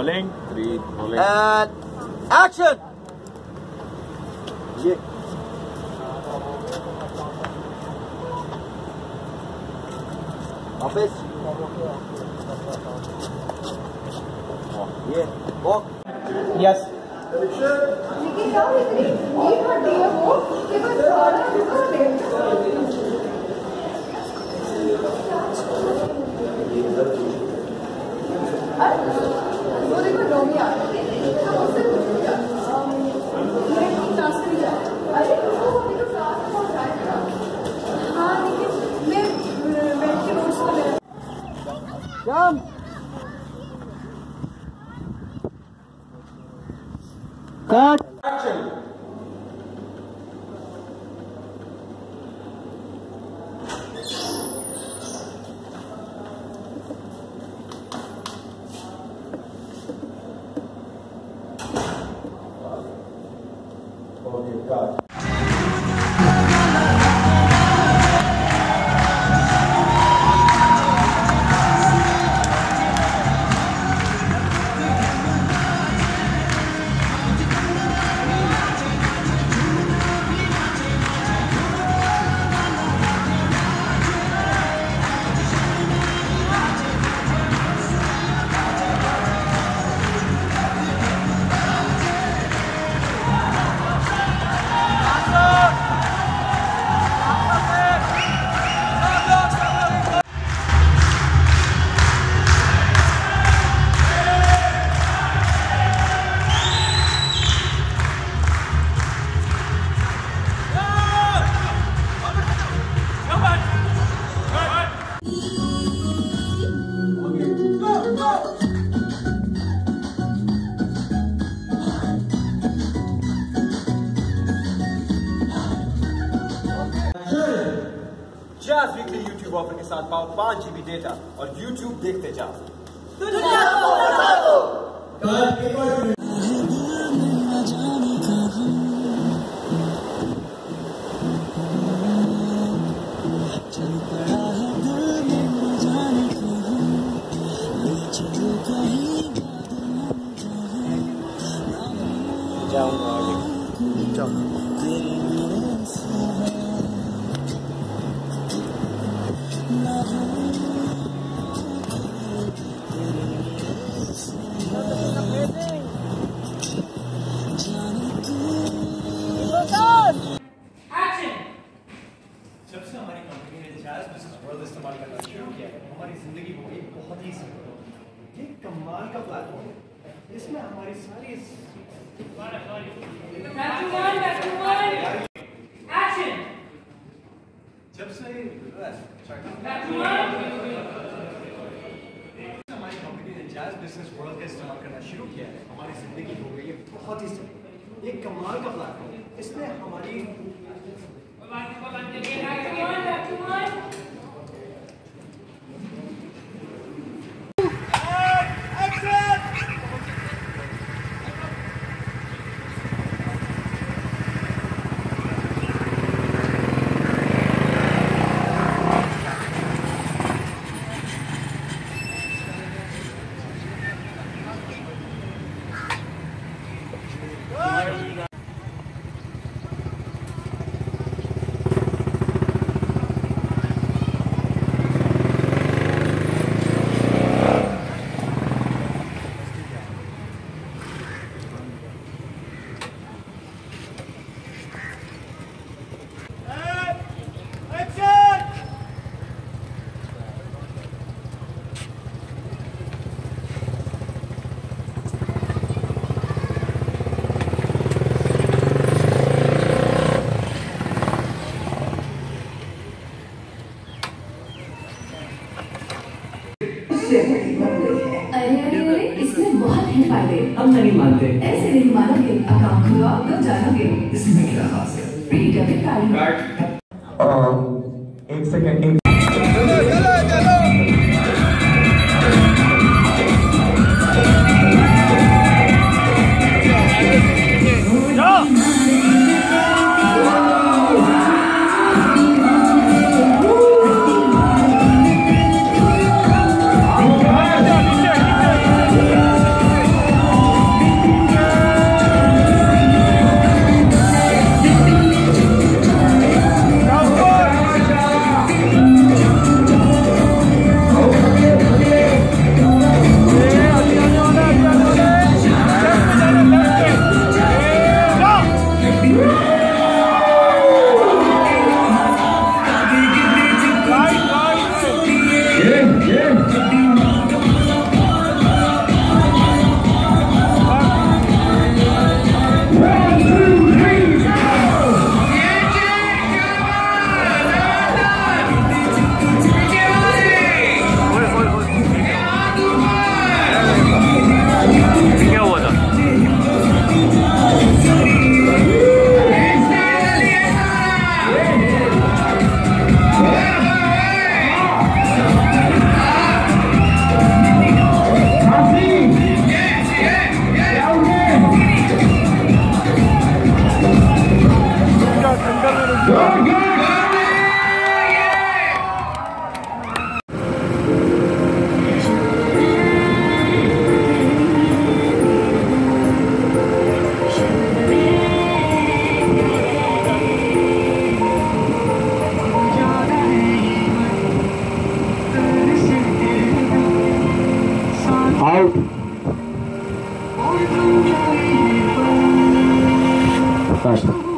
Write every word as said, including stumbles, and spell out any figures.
Rolling. Three. Rolling. And action. ये वापस ये walk. Yes. लेकिन क्या इतनी ये हड्डी है वो कि बस सारा वो देखो डोमी आ रही है उससे कुछ हो गया मेरे क्लास में जा अरे वो देखो क्लास में बहुत आया हाँ लेकिन मैं बैठ के नोट्स कर रहा Jump. Cut. Action. Okay, cut. Jazz weekly YouTube offer के साथ पाओ पाँच जीबी डेटा और यूट्यूब देखते जाओ। जाऊंगा आगे जाऊंगा जब से हमारी कंपनी ने जाज़ बिजनेस वर्ल्ड इस्तेमाल करना शुरू किया है हमारी जिंदगी हो गई बहुत ही सिंपल। ये कमाल का प्लेटफॉर्म है इसमें हमारी सारी जब से हमारी कंपनी ने जाज़ बिजनेस वर्ल्ड का इस्तेमाल करना शुरू किया है हमारी जिंदगी हो गई है बहुत ही सिंपल। ये कमाल का प्लेटफॉर्म है इसमें हमारी अरे अरे अरे इसमें बहुत हैं फायदे। हम नहीं मानते। ऐसे नहीं मानोगे अकाउंट खुलवाओ तो जानोगे। इसमें क्या खास है? Free debit card. एक सेकंड Bye.